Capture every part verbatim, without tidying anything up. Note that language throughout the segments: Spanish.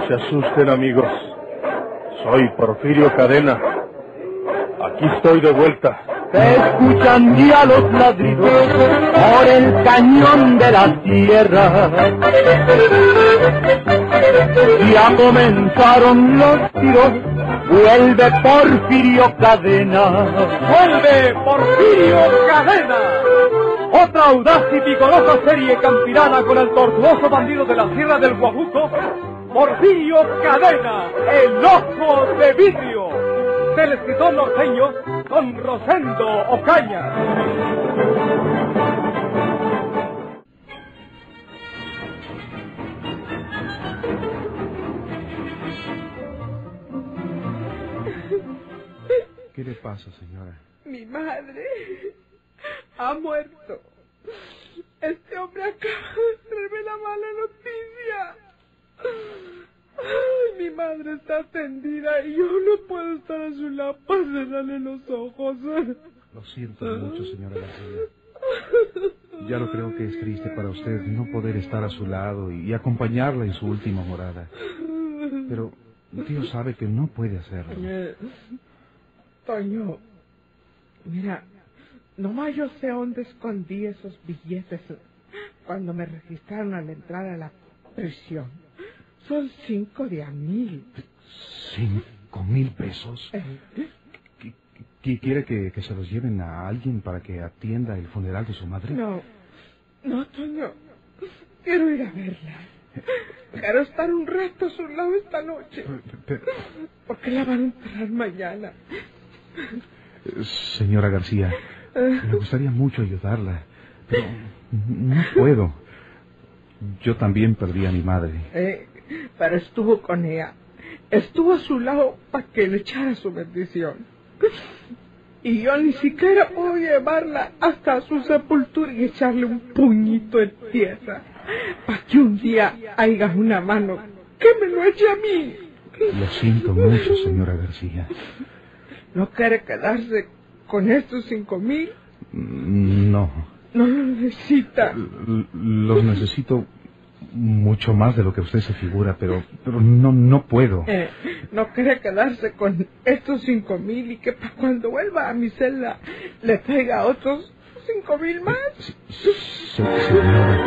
se asusten, amigos. Soy Porfirio Cadena. Aquí estoy de vuelta. Se escuchan ya los ladridos por el cañón de la tierra. Ya comenzaron los tiros. Vuelve Porfirio Cadena. ¡Vuelve Porfirio Cadena! Otra audaz y vigorosa serie campirana con el tortuoso bandido de la Sierra del Guajuco, Porfirio Cadena, el ojo de vidrio, del escritor norteño Don Rosendo Ocaña. ¿Qué le pasa, señora? Mi madre ha muerto. Este hombre acaba de traerme la mala noticia. Ay, mi madre está tendida y yo no puedo estar a su lado para cerrarle los ojos. Lo siento mucho, señora García. Ya lo creo que es triste para usted no poder estar a su lado y acompañarla en su última morada. Pero Dios sabe que no puede hacerlo. Eh, Toño, mira, nomás yo sé dónde escondí esos billetes cuando me registraron al entrar a la prisión. Son cinco de a mil. ¿Cinco mil pesos? Eh. ¿Qu- qu- ¿Quiere que, que se los lleven a alguien para que atienda el funeral de su madre? No, no, Toño, quiero ir a verla. Quiero estar un rato a su lado esta noche. Pero- Porque la van a enterrar mañana. Señora García, me gustaría mucho ayudarla, pero no puedo. Yo también perdí a mi madre. Eh, pero estuvo con ella. Estuvo a su lado para que le echara su bendición. Y yo ni siquiera puedo llevarla hasta su sepultura y echarle un puñito en tierra para que un día haya una mano que me lo eche a mí. Lo siento mucho, señora García. ¿No quiere quedarse con estos cinco mil? No. No lo necesita. L- Los necesito mucho más de lo que usted se figura, pero, pero no, no puedo. Eh, no quiere quedarse con estos cinco mil y que para cuando vuelva a mi celda le traiga otros cinco mil más. Sí, sí, señora.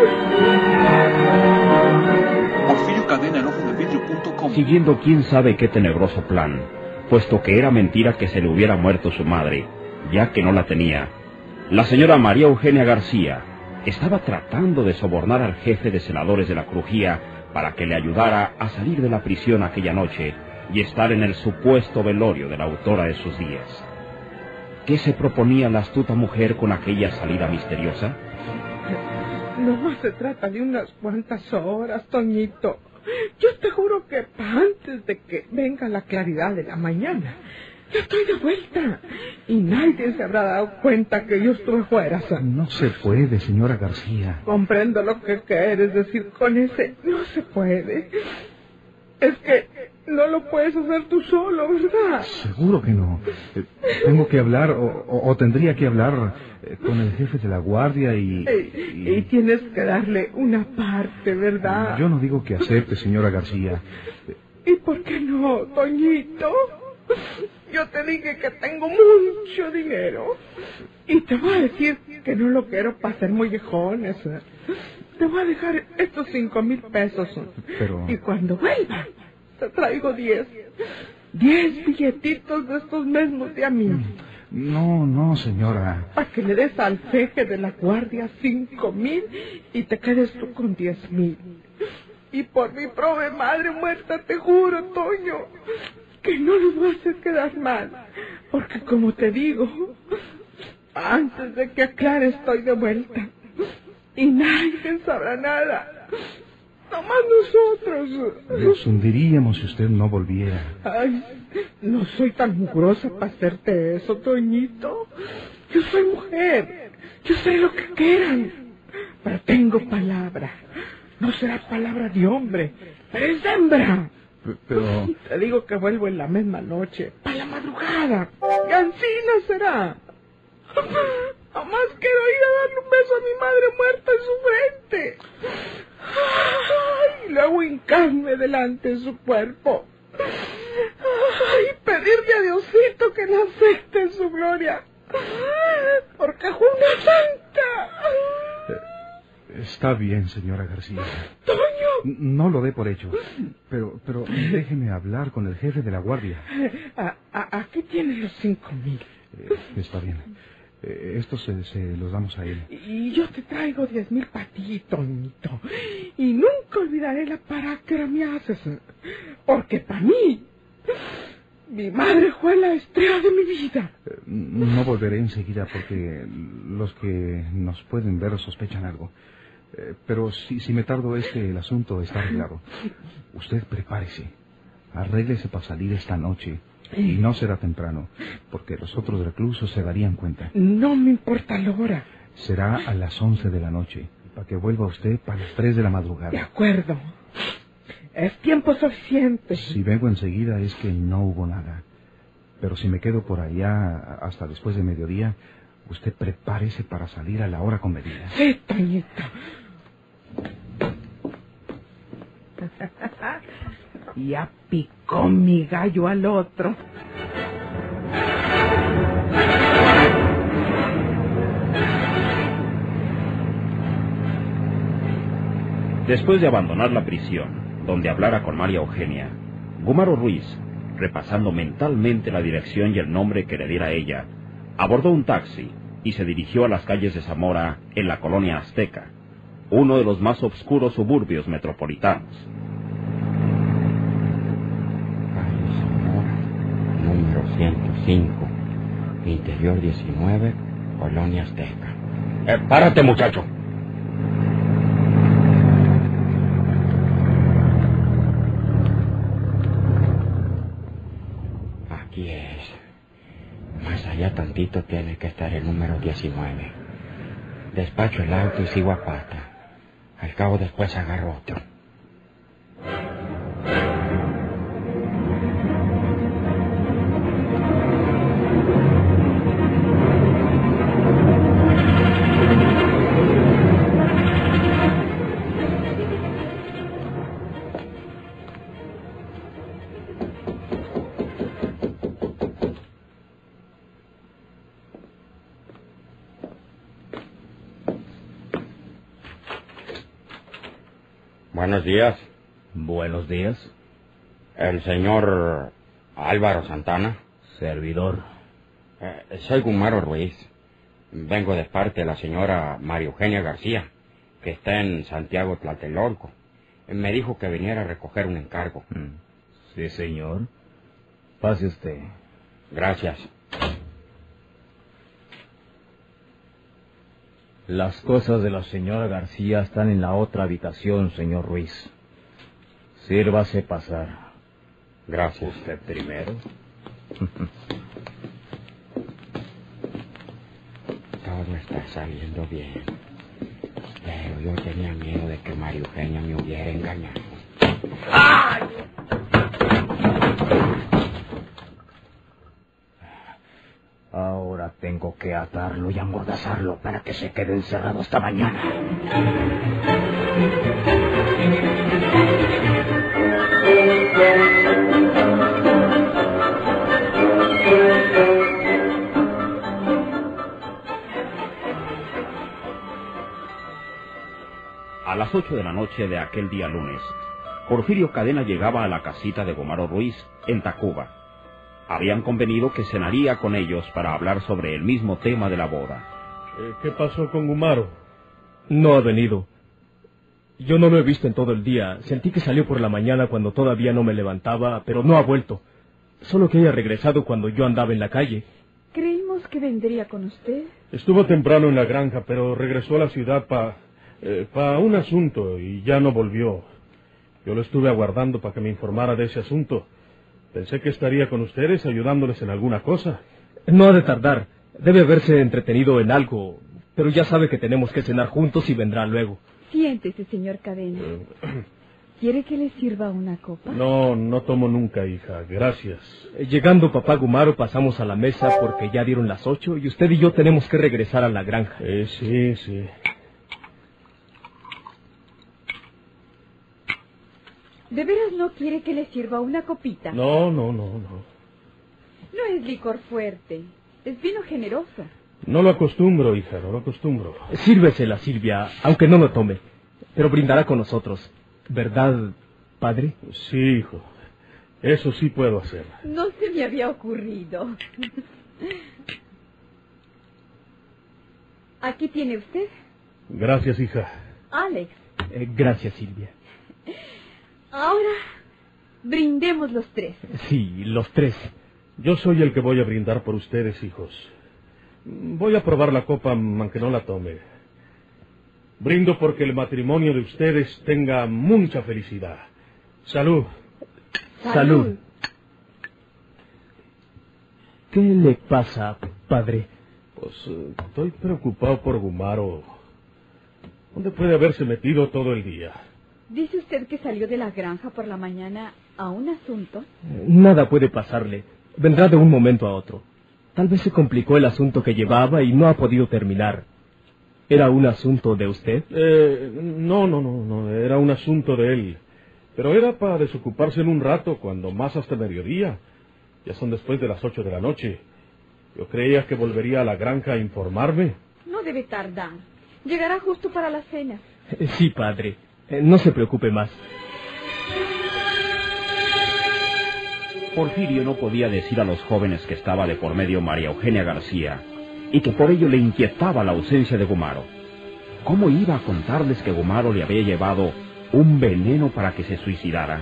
Porfirio Cadena en ojo de vidrio punto com. Siguiendo quién sabe qué tenebroso plan, puesto que era mentira que se le hubiera muerto su madre, ya que no la tenía. La señora María Eugenia García estaba tratando de sobornar al jefe de celadores de la crujía para que le ayudara a salir de la prisión aquella noche y estar en el supuesto velorio de la autora de sus días. ¿Qué se proponía la astuta mujer con aquella salida misteriosa? No más se trata de unas cuantas horas, Toñito. Yo te juro que pa' antes de que venga la claridad de la mañana, ya estoy de vuelta. Y nadie se habrá dado cuenta que yo estuve fuera. No se puede, señora García. Comprendo lo que quieres decir con ese no se puede. Es que no lo puedes hacer tú solo, ¿verdad? Seguro que no. Eh, tengo que hablar, o, o- o tendría que hablar eh, con el jefe de la guardia y, Y, y- y tienes que darle una parte, ¿verdad? Yo no digo que acepte, señora García. ¿Y por qué no, Toñito? Yo te dije que tengo mucho dinero. Y te voy a decir que no lo quiero para ser mollejones. Te voy a dejar estos cinco mil pesos. Pero- Y cuando vuelva, te traigo diez. Diez billetitos de estos mismos de a mí. No, no, señora. Para que le des al jefe de la guardia cinco mil y te quedes tú con diez mil. Y por mi prove madre muerta, te juro, Toño, que no los voy a hacer quedar mal. Porque como te digo, antes de que aclare estoy de vuelta. Y nadie sabrá nada. Nomás nosotros. Nos hundiríamos si usted no volviera. Ay, no soy tan mugrosa para hacerte eso, Toñito. Yo soy mujer. Yo sé lo que quieran. Pero tengo palabra. No será palabra de hombre, pero es hembra. P- Pero... Te digo que vuelvo en la misma noche, para la madrugada. Y así no será. Nomás quiero ir a darle un beso a mi madre muerta en su frente. Ay, y luego hincarme delante de su cuerpo. Ay, pedirle a Diosito que la acepte en su gloria. Porque es una santa. Está bien, señora García. Toño. No lo dé por hecho. Pero, pero déjeme hablar con el jefe de la guardia. A, a, aquí tiene los cinco mil. Eh, está bien. Eh, estos se, se los damos a él. Y yo te traigo diez mil para ti, Toñito. Y nunca olvidaré la parada me haces. Porque para mí, mi madre fue la estrella de mi vida. Eh, no volveré enseguida porque los que nos pueden ver sospechan algo. Eh, pero si, si me tardo es que el asunto está arreglado. Usted prepárese. Arréglese para salir esta noche. Y no será temprano, porque los otros reclusos se darían cuenta. No me importa la hora. Será a las once de la noche, para que vuelva usted para las tres de la madrugada. De acuerdo. Es tiempo suficiente. Si vengo enseguida es que no hubo nada. Pero si me quedo por allá hasta después de mediodía, usted prepárese para salir a la hora convenida. Sí, Toñito. Ya picó mi gallo al otro. Después de abandonar la prisión, donde hablara con María Eugenia, Gumaro Ruiz, repasando mentalmente la dirección y el nombre que le diera ella, abordó un taxi y se dirigió a las calles de Zamora, en la colonia Azteca, uno de los más oscuros suburbios metropolitanos. Número ciento cinco, Interior diecinueve, Colonia Azteca. Eh, párate, muchacho. Aquí es. Más allá tantito tiene que estar el número diecinueve. Despacho el auto y sigo a pata. Al cabo después agarro otro. Buenos días. Buenos días. El señor Álvaro Santana. Servidor. Eh, soy Gumaro Ruiz. Vengo de parte de la señora María Eugenia García, que está en Santiago Tlatelolco. Me dijo que viniera a recoger un encargo. Sí, señor. Pase usted. Gracias. Las cosas de la señora García están en la otra habitación, señor Ruiz. Sírvase pasar. Gracias. Usted primero. Todo está saliendo bien. Pero yo tenía miedo de que María Eugenia me hubiera engañado. ¡Ay! Ahora tengo que atarlo y amordazarlo para que se quede encerrado hasta mañana. A las ocho de la noche de aquel día lunes, Porfirio Cadena llegaba a la casita de Gumaro Ruiz, en Tacuba. Habían convenido que cenaría con ellos para hablar sobre el mismo tema de la boda. ¿Qué pasó con Gumaro? No ha venido. Yo no lo he visto en todo el día. Sentí que salió por la mañana cuando todavía no me levantaba, pero no ha vuelto. Solo que haya regresado cuando yo andaba en la calle. Creímos que vendría con usted. Estuvo temprano en la granja, pero regresó a la ciudad para eh, pa un asunto y ya no volvió. Yo lo estuve aguardando para que me informara de ese asunto. Pensé que estaría con ustedes ayudándoles en alguna cosa. No ha de tardar. Debe haberse entretenido en algo. Pero ya sabe que tenemos que cenar juntos y vendrá luego. Siéntese, señor Cadena. ¿Quiere que le sirva una copa? No, no tomo nunca, hija. Gracias. Eh, Llegando papá Gumaro pasamos a la mesa porque ya dieron las ocho y usted y yo tenemos que regresar a la granja. Eh, sí, sí. ¿De veras no quiere que le sirva una copita? No, no, no, no. No es licor fuerte, es vino generoso. No lo acostumbro, hija, no lo acostumbro. Sírvesela, Silvia, aunque no lo tome, pero brindará con nosotros. ¿Verdad, padre? Sí, hijo. Eso sí puedo hacer. No se me había ocurrido. Aquí tiene usted. Gracias, hija. Alex. Eh, gracias, Silvia. Ahora, brindemos los tres. Sí, los tres. Yo soy el que voy a brindar por ustedes, hijos. Voy a probar la copa, aunque no la tome. Brindo porque el matrimonio de ustedes tenga mucha felicidad. Salud. Salud. Salud. ¿Qué le pasa, padre? Pues uh, estoy preocupado por Gumaro. ¿Dónde puede haberse metido todo el día? ¿Dice usted que salió de la granja por la mañana a un asunto? Nada puede pasarle. Vendrá de un momento a otro. Tal vez se complicó el asunto que llevaba y no ha podido terminar. ¿Era un asunto de usted? Eh, no, no, no, no. Era un asunto de él. Pero era para desocuparse en un rato, cuando más hasta mediodía. Ya son después de las ocho de la noche. Yo creía que volvería a la granja a informarme. No debe tardar. Llegará justo para la cena. Sí, padre. No se preocupe más. Porfirio no podía decir a los jóvenes que estaba de por medio María Eugenia García y que por ello le inquietaba la ausencia de Gumaro. ¿Cómo iba a contarles que Gumaro le había llevado un veneno para que se suicidara?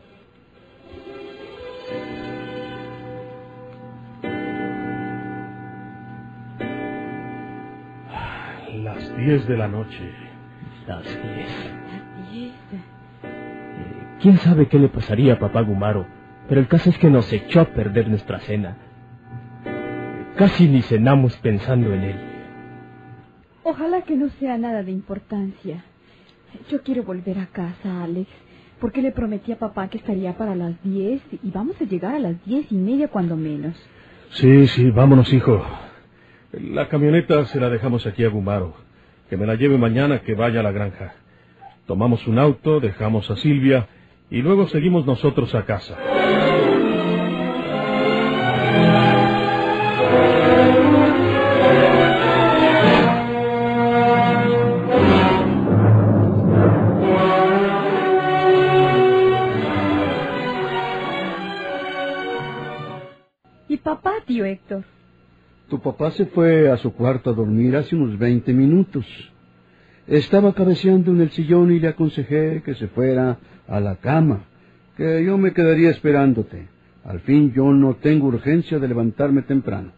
Las diez de la noche. Las diez. Las diez. Eh, ¿Quién sabe qué le pasaría a papá Gumaro? Pero el caso es que nos echó a perder nuestra cena. Casi ni cenamos pensando en él. Ojalá que no sea nada de importancia. Yo quiero volver a casa, Alex, porque le prometí a papá que estaría para las diez y vamos a llegar a las diez y media cuando menos. Sí, sí, vámonos, hijo. La camioneta se la dejamos aquí a Gumaro. Que me la lleve mañana, que vaya a la granja. Tomamos un auto, dejamos a Silvia y luego seguimos nosotros a casa. ¿Y papá, tío Héctor? Tu papá se fue a su cuarto a dormir hace unos veinte minutos. Estaba cabeceando en el sillón y le aconsejé que se fuera a la cama, que yo me quedaría esperándote. Al fin yo no tengo urgencia de levantarme temprano.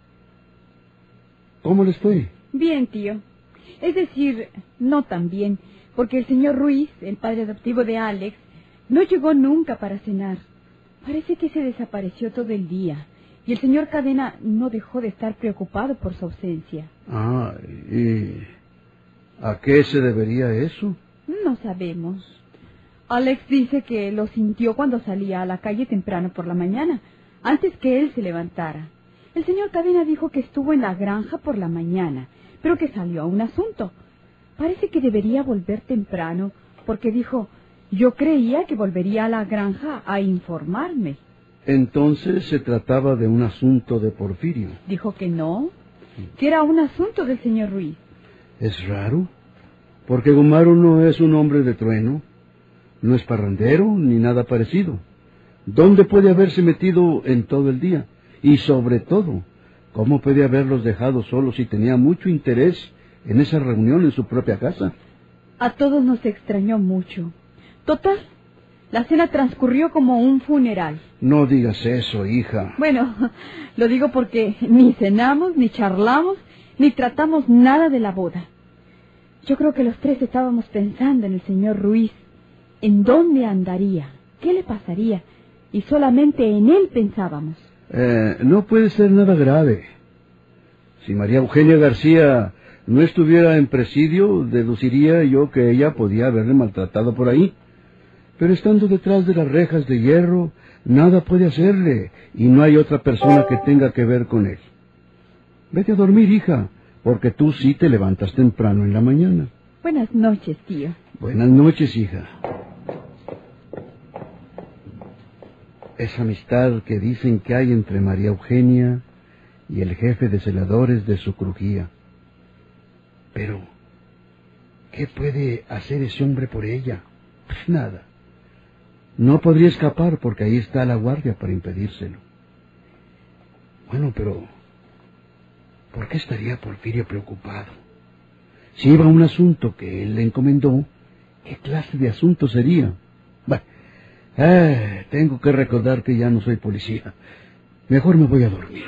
¿Cómo les fue? Bien, tío. Es decir, no tan bien, porque el señor Ruiz, el padre adoptivo de Alex, no llegó nunca para cenar. Parece que se desapareció todo el día. Y el señor Cadena no dejó de estar preocupado por su ausencia. Ah, ¿y a qué se debería eso? No sabemos. Alex dice que lo sintió cuando salía a la calle temprano por la mañana, antes que él se levantara. El señor Cadena dijo que estuvo en la granja por la mañana, pero que salió a un asunto. Parece que debería volver temprano, porque dijo, yo creía que volvería a la granja a informarme. Entonces se trataba de un asunto de Porfirio. Dijo que no, que era un asunto del señor Ruiz. Es raro, porque Gumaro no es un hombre de trueno, no es parrandero ni nada parecido. ¿Dónde puede haberse metido en todo el día? Y sobre todo, ¿cómo puede haberlos dejado solos si tenía mucho interés en esa reunión en su propia casa? A todos nos extrañó mucho. Total, la cena transcurrió como un funeral. No digas eso, hija. Bueno, lo digo porque ni cenamos, ni charlamos, ni tratamos nada de la boda. Yo creo que los tres estábamos pensando en el señor Ruiz, en dónde andaría, qué le pasaría, y solamente en él pensábamos. Eh, no puede ser nada grave. Si María Eugenia García no estuviera en presidio, deduciría yo que ella podía haberle maltratado por ahí. Pero estando detrás de las rejas de hierro, nada puede hacerle, y no hay otra persona que tenga que ver con él. Vete a dormir, hija, porque tú sí te levantas temprano en la mañana. Buenas noches, tío. Buenas noches, hija. Esa amistad que dicen que hay entre María Eugenia y el jefe de celadores de su crujía. Pero, ¿qué puede hacer ese hombre por ella? Pues nada. No podría escapar porque ahí está la guardia para impedírselo. Bueno, pero ¿por qué estaría Porfirio preocupado? Si iba a un asunto que él le encomendó, ¿qué clase de asunto sería? Bueno, eh, tengo que recordar que ya no soy policía. Mejor me voy a dormir.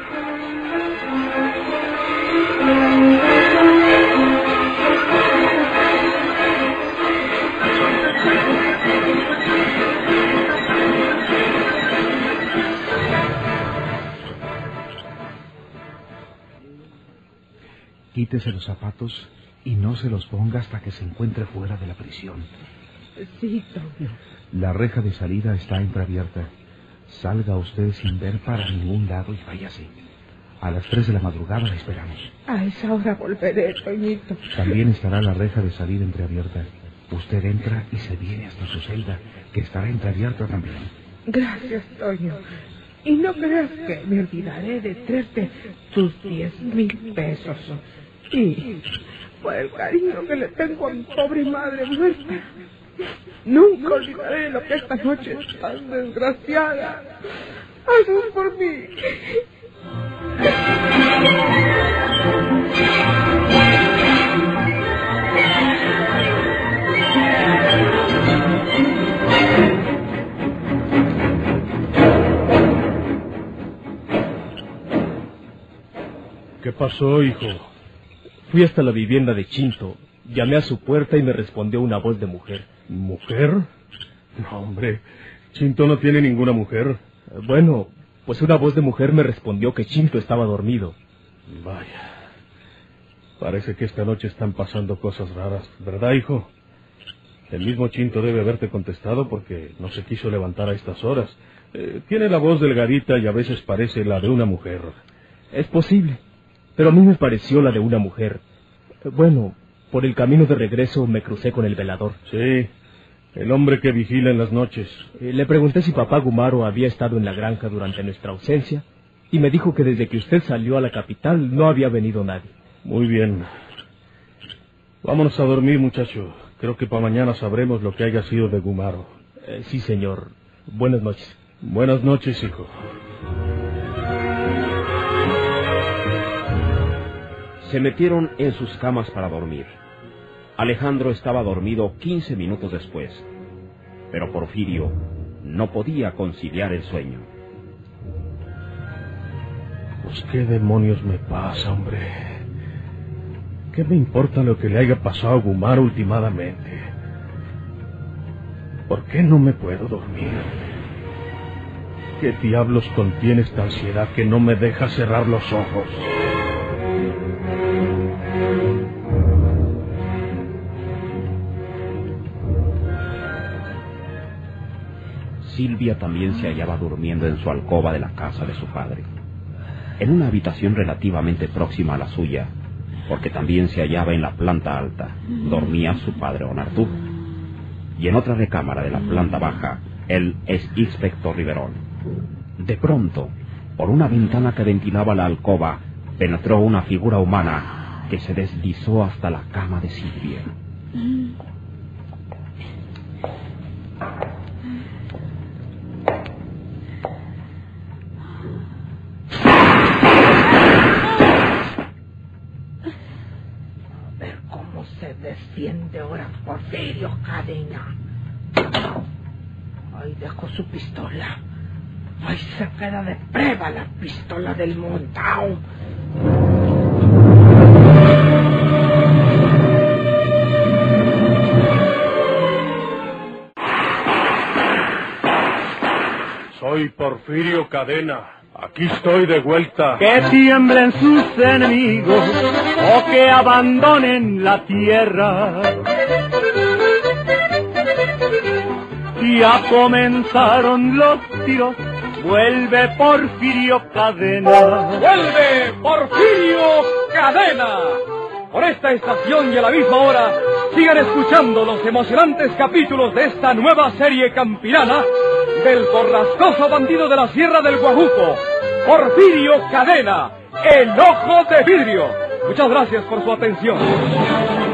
Quítese los zapatos y no se los ponga hasta que se encuentre fuera de la prisión. Sí, Toño. La reja de salida está entreabierta. Salga usted sin ver para ningún lado y váyase. A las tres de la madrugada la esperamos. A esa hora volveré, Toñito. También estará la reja de salida entreabierta. Usted entra y se viene hasta su celda, que estará entreabierta también. Gracias, Toño. Y no creas que me olvidaré de traerte tus diez mil pesos. Y por el cariño que le tengo a mi pobre madre muerta, nunca olvidaré lo que esta noche es tan desgraciada. Hazlo por mí. ¿Qué pasó, hijo? Fui hasta la vivienda de Chinto, llamé a su puerta y me respondió una voz de mujer. ¿Mujer? No, hombre, Chinto no tiene ninguna mujer. Bueno, pues una voz de mujer me respondió que Chinto estaba dormido. Vaya, parece que esta noche están pasando cosas raras, ¿verdad, hijo? El mismo Chinto debe haberte contestado porque no se quiso levantar a estas horas. Eh, tiene la voz delgadita y a veces parece la de una mujer. Es posible, pero a mí me pareció la de una mujer. Bueno, por el camino de regreso me crucé con el velador. Sí, el hombre que vigila en las noches. Eh, le pregunté si papá Gumaro había estado en la granja durante nuestra ausencia y me dijo que desde que usted salió a la capital no había venido nadie. Muy bien. Vámonos a dormir, muchacho. Creo que para mañana sabremos lo que haya sido de Gumaro. Eh, sí, señor. Buenas noches. Buenas noches, hijo. Se metieron en sus camas para dormir. Alejandro estaba dormido quince minutos después, pero Porfirio no podía conciliar el sueño. Pues qué demonios me pasa, hombre. ¿Qué me importa lo que le haya pasado a Gumaro últimamente? ¿Por qué no me puedo dormir? ¿Qué diablos contiene esta ansiedad que no me deja cerrar los ojos? Silvia también se hallaba durmiendo en su alcoba de la casa de su padre, en una habitación relativamente próxima a la suya, porque también se hallaba en la planta alta, dormía su padre don Arturo, y en otra recámara de la planta baja, el ex-inspector Riverón. De pronto, por una ventana que ventilaba la alcoba, penetró una figura humana que se deslizó hasta la cama de Silvia. Defiende ahora Porfirio Cadena. Ahí dejó su pistola. Ahí se queda de prueba la pistola del montao. Soy Porfirio Cadena. Aquí estoy de vuelta. Que tiemblen sus enemigos o que abandonen la tierra. Ya comenzaron los tiros, vuelve Porfirio Cadena. ¡Vuelve Porfirio Cadena! Por esta estación y a la misma hora, sigan escuchando los emocionantes capítulos de esta nueva serie campirana del borrascoso bandido de la Sierra del Guajuco, Porfirio Cadena, el Ojo de Vidrio. Muchas gracias por su atención.